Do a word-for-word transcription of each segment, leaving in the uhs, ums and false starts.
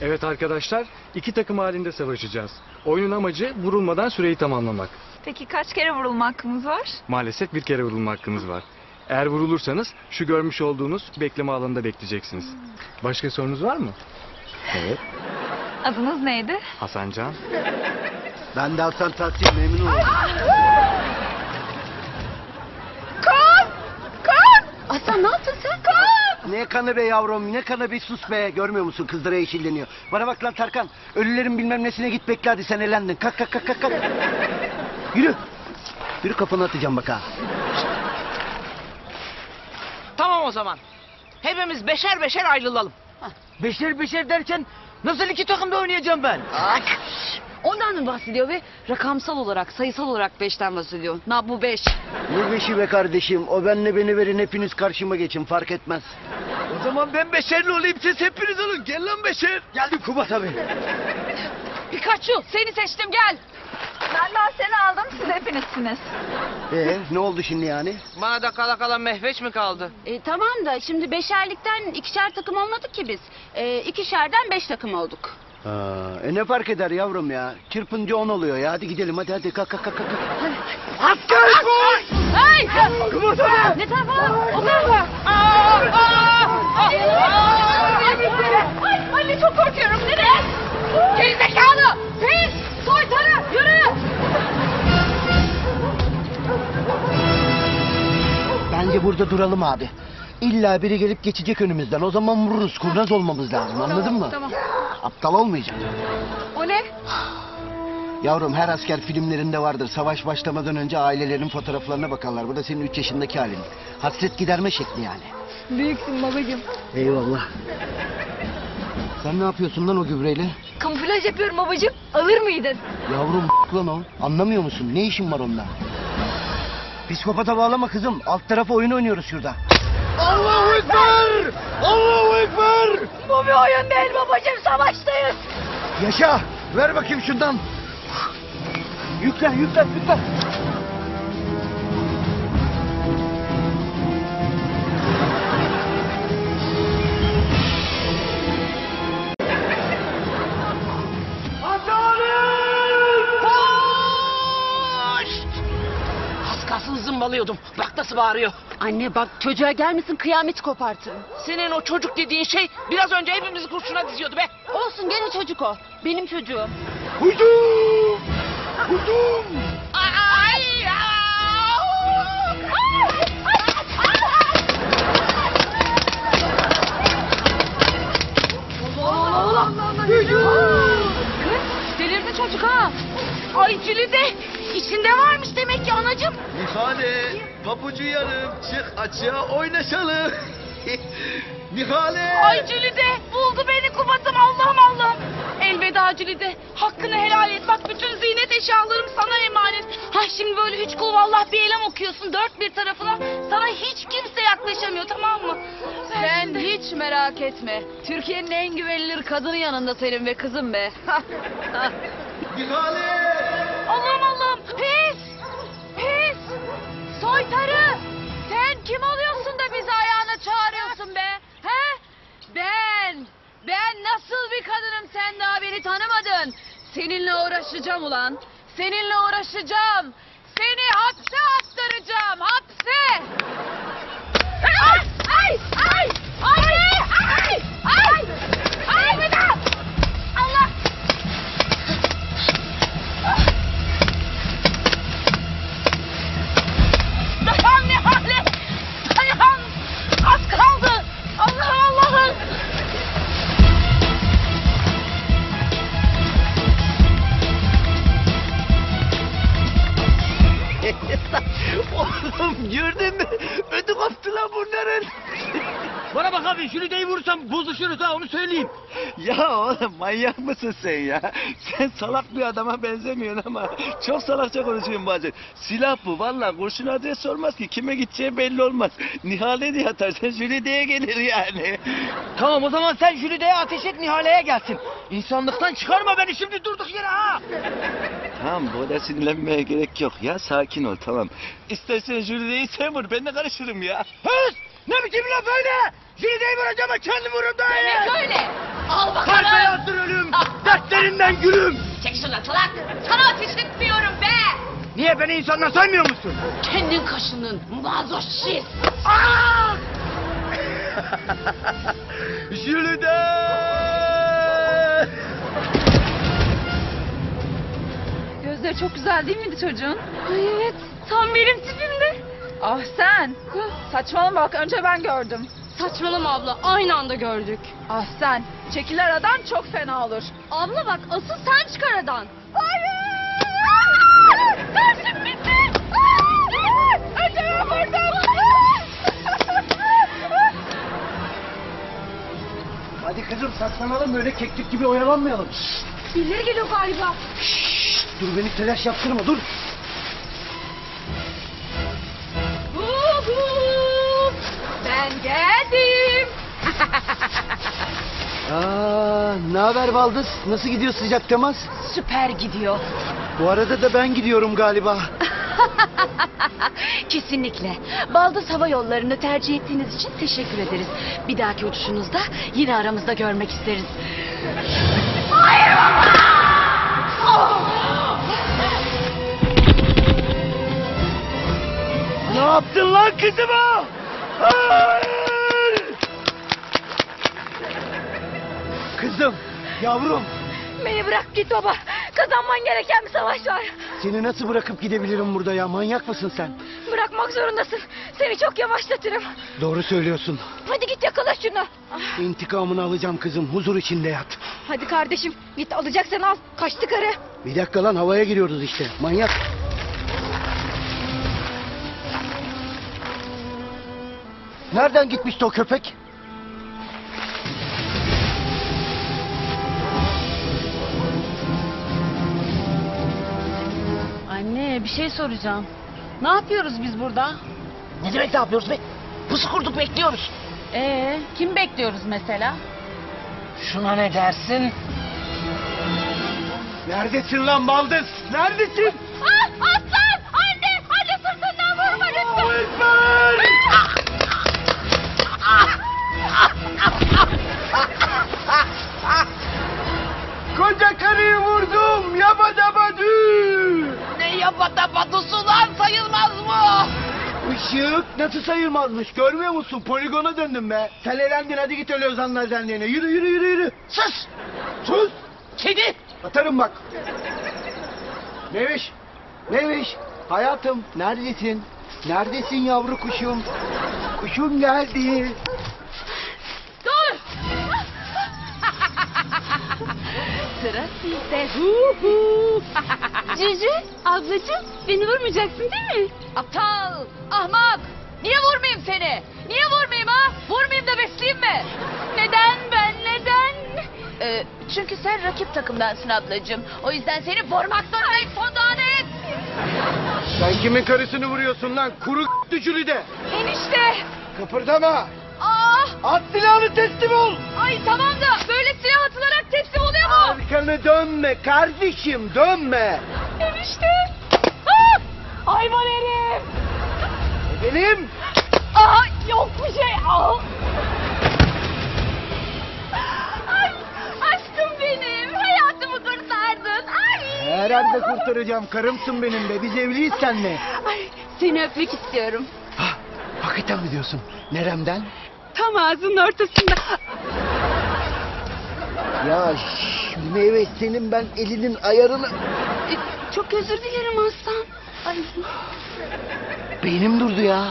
Evet arkadaşlar, iki takım halinde savaşacağız. Oyunun amacı vurulmadan süreyi tamamlamak. Peki kaç kere vurulma hakkımız var? Maalesef bir kere vurulma hakkınız var. Eğer vurulursanız şu görmüş olduğunuz bekleme alanında bekleyeceksiniz. Başka sorunuz var mı? Evet. Adınız neydi? Hasancan. Ben de Hasan Tahsin, memnun oldum. Kan! Kan! Aslan ne yaptın sen? Kan! Ne kanı be yavrum, ne kanı be, sus be. Görmüyor musun, kızlara yeşilleniyor. Bana bak lan Tarkan, ölülerin bilmem nesine git bekle hadi, sen elendin. Kalk kalk kalk kalk. kalk. Yürü. Yürü, kafanı atacağım bak ha. Tamam o zaman. Hepimiz beşer beşer ayrılalım. Beşer beşer derken nasıl iki takımda oynayacağım ben? Ondan mı bahsediyor ve rakamsal olarak, sayısal olarak beşten bahsediyor. Na bu beş. Ne beşi be kardeşim, o benle beni verin, hepiniz karşıma geçin, fark etmez. O zaman ben beşerli olayım, siz hepiniz olun. Gel lan beşer. Geldim Kubat abi. Pikachu seni seçtim gel. Ben daha seni aldım, siz hepinizsiniz. Ee, ne oldu şimdi yani? Bana da kala kala mehveç mi kaldı? E, tamam da şimdi beşerlikten ikişer takım olmadık ki biz. E, ikişerden beş takım olduk. Ha, e ne fark eder yavrum ya? Çırpınca on oluyor ya. Hadi gidelim, hadi hadi kalk kalk kalk. kalk. Asker koş! Hey! Kubat abi! Ne tarafa? O tarafa! Aa! Aa! Ay anne çok korkuyorum. Neden? Gerizekalı! Pis! Soytarı! Yürü! Bence burada duralım abi. İlla biri gelip geçecek önümüzden. O zaman vururuz. Kurnaz olmamız lazım. Anladın mı? Tamam. Aptal olmayacak. O ne? Yavrum, her asker filmlerinde vardır. Savaş başlamadan önce ailelerin fotoğraflarına bakarlar. Bu da senin üç yaşındaki halin. Hasret giderme şekli yani. Büyüksün babacığım. Eyvallah. Sen ne yapıyorsun lan o gübreyle? Kamuflaj yapıyorum babacığım. Alır mıydın? Yavrum lan o. Anlamıyor musun? Ne işin var onunla? Psikopata bağlama kızım. Alt tarafa oyun oynuyoruz şurada. Allahu Ekber! Allahu Ekber! Bu bir oyun değil babacığım. Savaştayız. Yaşa! Ver bakayım şundan. Yüklen, yüklen, yüklen. Az kalsın zımbalıyordum. Bak nasıl bağırıyor. Anne bak çocuğa gelmesin kıyamet kopartın. Senin o çocuk dediğin şey biraz önce hepimizi kurşuna diziyordu be. Olsun gene çocuk o. Benim çocuğum. Hücum! Hücum! Ay! Delirdi çocuk ha. Ay Cülide. İçinde varmış demek ki anacığım. Nihale, papucu yarım, çık açığa oynaşalım. Nihale! Ay Cülide buldu beni Kubat'ım Allah'ım Allah'ım. Elveda Cülide. Hakkını helal et. Bak bütün ziynet eşyalarım sana emanet. Ha şimdi böyle üç kul vallah bir elem okuyorsun dört bir tarafına. Sana hiç kimse yaklaşamıyor tamam mı? Sen hiç merak etme. Türkiye'nin en güvenilir kadını yanında senin be kızım be. Nihale! Allah'ım Allah'ım pis. Pis. Soytarı. Sen kim oluyorsun da bizi ayağına çağırıyorsun be? He? Ben. Ben nasıl bir kadınım sen daha beni tanımadın. Seninle uğraşacağım ulan. Seninle uğraşacağım. Seni hapse attıracağım. Hapse. Ay! Ay! Ay! Ay! Ay! Ay! Ay! Vedat! Allah! Dayan ne hali? Dayan! Az kaldı! Allah'ım Allah'ım! Oğlum gördün mü? Ödü koptu lan bunların. Bana bak abi Jülide'yi vurursam bozuşuruz ha onu söyleyeyim. Ya oğlum manyak mısın sen ya? Sen salak bir adama benzemiyorsun ama çok salakça konuşuyorsun bazen. Silah bu vallahi kurşun adres sormaz ki, kime gideceği belli olmaz. Nihale diye atarsan Jülide'ye gelir yani. Tamam o zaman sen Jülide'ye ateş et Nihale'ye gelsin. İnsanlıktan çıkarma beni şimdi durduk yere ha. Tamam, bu da sinirlenmeye gerek yok ya, sakin ol tamam. İstersen Jülide'yi sen vur, ben de karışırım ya. Höz! Ne biçim laf öyle? Jülide'yi vuracağım ama kendi vururum daha iyi. Demek öyle. Al bakalım. Kalbe yazdır ölüm. Dertlerinden gülüm. Çek şunu salak. Sana ateş etmiyorum be. Niye beni insanla saymıyor musun? Kendin kaşının mazoşist. Jülide. Gözleri çok güzel değil miydi çocuğun? Ay evet. Tam benim tipimdi. Ah sen. Saçmalama bak önce ben gördüm. Saçmalama abla. Aynı anda gördük. Ah sen. Çekil aradan çok fena olur. Abla bak asıl sen çıkar aradan. Hayır! Dersim bitti! Önce ben vurdum! Hadi kızım saklanalım böyle keklik gibi oyalanmayalım. Birileri geliyor galiba. Dur beni telaş yaptırma dur. Huhu! Ben geldim. Aa, ne haber Baldız? Nasıl gidiyor sıcak temas? Süper gidiyor. Bu arada da ben gidiyorum galiba. Kesinlikle. Baldız Hava Yolları'nı tercih ettiğiniz için teşekkür ederiz. Bir dahaki uçuşunuzda yine aramızda görmek isteriz. Hayır baba! Ne yaptın lan kızıma? Hayır! Kızım, yavrum. Beni bırak git baba. Kazanman gereken bir savaş var. Seni nasıl bırakıp gidebilirim burada ya? Manyak mısın sen? Bırakmak zorundasın. Seni çok yavaşlatırım. Doğru söylüyorsun. Hadi git yakala şunu. Ah, İntikamını alacağım kızım. Huzur içinde yat. hadi kardeşim git alacaksan al. Kaçtı karı. Bir dakika lan havaya giriyoruz işte. Manyak. Nereden gitmişti o köpek? Anne bir şey soracağım. Ne yapıyoruz biz burada? Ne demek ne yapıyoruz be? Pusu kurduk bekliyoruz. Ee, kim bekliyoruz mesela? Şuna ne dersin? Neredesin lan Baldız? Neredesin? Ah, aslan! Anne! Anne sırtından vurma lütfen. Koca karıyı vurdum. Yabadabadü. Ne yapata patusu lan sayılmaz mı? Işık nasıl sayılmazmış görmüyor musun? Poligona döndüm be. Sen elendin hadi git öyle Ozan Lazerliğine. Yürü yürü yürü yürü. Sus! Sus. Kedi! Atarım bak. Neviş? Neviş? Hayatım neredesin? Neredesin yavru kuşum? Kuşum geldi. Dur! Sıra sizde. Cici, ablacığım beni vurmayacaksın değil mi? Aptal, ahmak. Niye vurmayayım seni? Niye vurmayayım ha? Vurmayayım da besleyeyim mi? Neden ben, neden? Ee, çünkü sen rakip takımdansın ablacığım. O yüzden seni vurmak zorundayım son danet. Sen kimin karısını vuruyorsun lan? Kuru düşürü de. Enişte. Kıpırdama. Ah, At silahını teslim ol. ay tamam da böyle silah atılarak teslim oluyor mu? Arkanı dönme kardeşim dönme. Enişte. Ah, hayvan herif. Benim. Aa, yok bir şey. Aa. Ay, aşkım benim. Hayatımı kurtardın. Ay. Herhalde kurtaracağım. Karımsın benim be. Biz evliyiz seninle. Ay, seni öpmek istiyorum. Hah, hakikaten mi diyorsun? Neremden? Tam ağzının ortasında. Ya şş, meyve senin ben elinin ayarını... E, Çok özür dilerim aslan. Ay. Beynim durdu ya.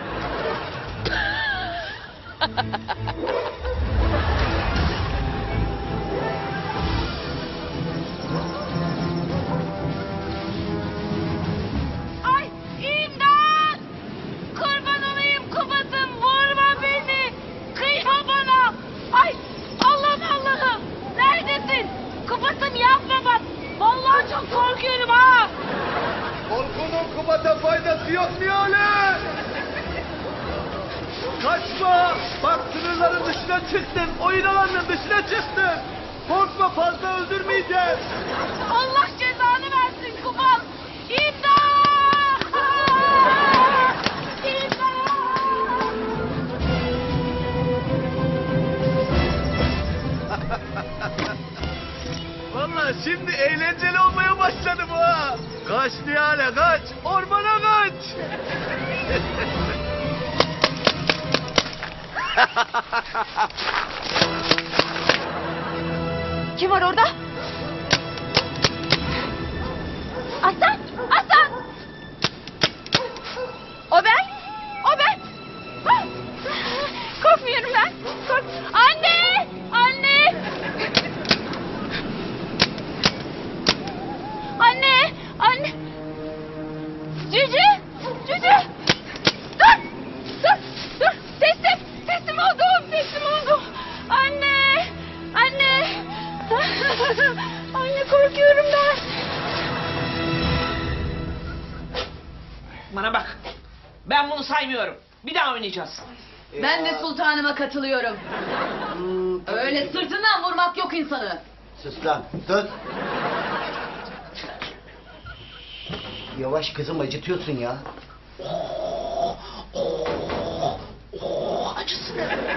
Ay, imdat! Kurban olayım Kubat'ım, vurma beni. Kıyma bana. Ay, Allah'ım Allah'ım. Neredesin? Kubat'ım yapma bak. Vallahi çok korkuyorum ha. Korkunun Kubat'a faydası yok Nihale. Kaçma. Bak sınırların dışına çıktın. Oyun alanının dışına çıktın. Korkma fazla öldürmeyeceğiz. Allah cezanı versin Kubat. İmdat! İmdat! Şimdi eğlenceli olmaya başladı bu ha. Kaç Nihale kaç. Ormana kaç. Kim var orada? Aslan! Aslan! O ben! O ben! Ah! Korkmuyorum ben! Kork... Anne! Anne! Anne! Anne! Cücü! Cücü! Dur! Dur! Dur! Teslim! Teslim oldum! Teslim oldum! Anne! Anne! Anne korkuyorum ben! Bana bak. Ben bunu saymıyorum. Bir daha oynayacağız. Ben de sultanıma katılıyorum. Öyle sırtından vurmak yok insanı. Sus lan, sus. Yavaş kızım, acıtıyorsun ya. Acısın.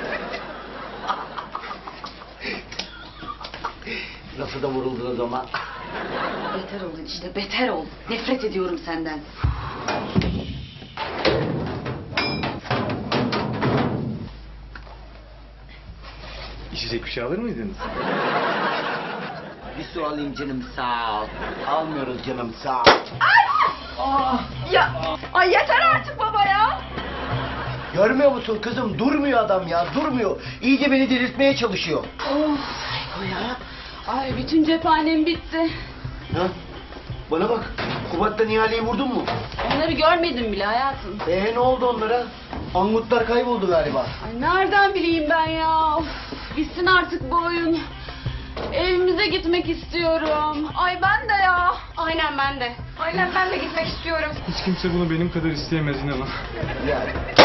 Nasıl da vuruldunuz ama. Beter ol işte, beter ol. Nefret ediyorum senden. İçecek bir şey alır mıydınız? Bir su alayım canım, sağ ol. Almıyoruz canım, sağ ol. Ya ay yeter artık baba ya. Görmüyor musun kızım? Durmuyor adam ya, durmuyor. İyice beni delirtmeye çalışıyor. Of o ya. Ay bütün cephanem bitti. Ha? Bana bak, Kubat'ta Nihale'yi vurdun mu? Onları görmedim bile hayatım. Ee ne oldu onlara? Angutlar kayboldu galiba. Ay nereden bileyim ben ya. Of, bitsin artık bu oyun. Evimize gitmek istiyorum. Ay ben de ya. Aynen ben de. Aynen ben de gitmek istiyorum. Hiç kimse bunu benim kadar isteyemez inanın. Ya.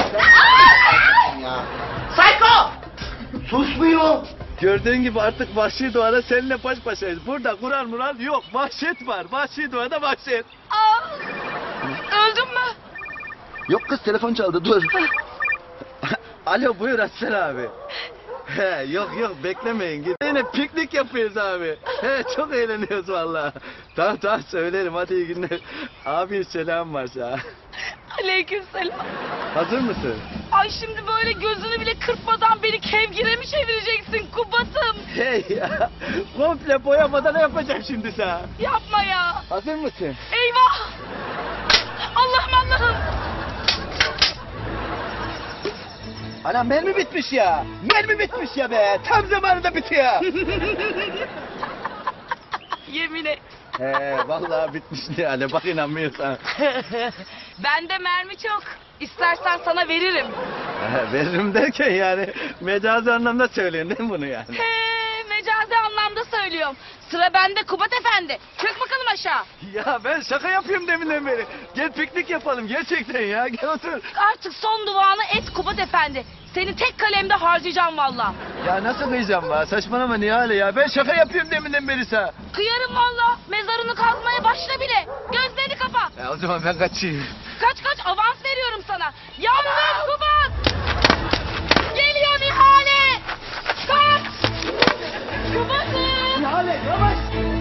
ya. Psycho! Susmuyor. Gördüğün gibi artık vahşi doğada seninle baş başayız. Burada Kur'an Mural yok. Vahşet var. Vahşi doğada vahşet. Aa, öldüm mü? Yok kız, telefon çaldı, dur. Alo, buyur Aslan abi. He, yok yok, beklemeyin. Git. Yine piknik yapıyoruz abi. He, çok eğleniyoruz vallahi. Tamam tamam, söylerim, hadi iyi günler. Abi selam var sana. Aleykümselam. Hazır mısın? Ay şimdi böyle gözünü bile kırpmadan beni kevgire mi çevireceksin Kubat'ım? Hey ya, komple boyamadan yapacağım şimdi sana. Yapma ya. Hazır mısın? Eyvah. Allah'ım Allah'ım. Anam mermi bitmiş ya. Mermi bitmiş ya be. Tam zamanında bitiyor. Yemin et. He, vallahi bitmiş yani. Bak inanmıyorsan. Bende mermi çok. İstersen sana veririm. He, veririm derken yani mecazi anlamda söylüyorsun değil mi bunu yani? He, mecazi anlamda söylüyorum. Sıra bende Kubat Efendi. Çök bakalım aşağı. Ya ben şaka yapıyorum deminden beri. Gel piknik yapalım gerçekten ya. Gel otur. Artık son duanı et Kubat Efendi. Seni tek kalemde harcayacağım valla. Ya nasıl kıyacağım be? Saçmalama Nihale ya. Ben şaka yapıyorum deminden beri sana. Kıyarım valla. Mezarını kazmaya başla bile. Gözlerini kapa. Ya o zaman ben kaçayım. Kaç kaç avans veriyorum sana. Yandın Kubat. Geliyor Nihale. Kaç. Kubat'ım. Nihale yavaş.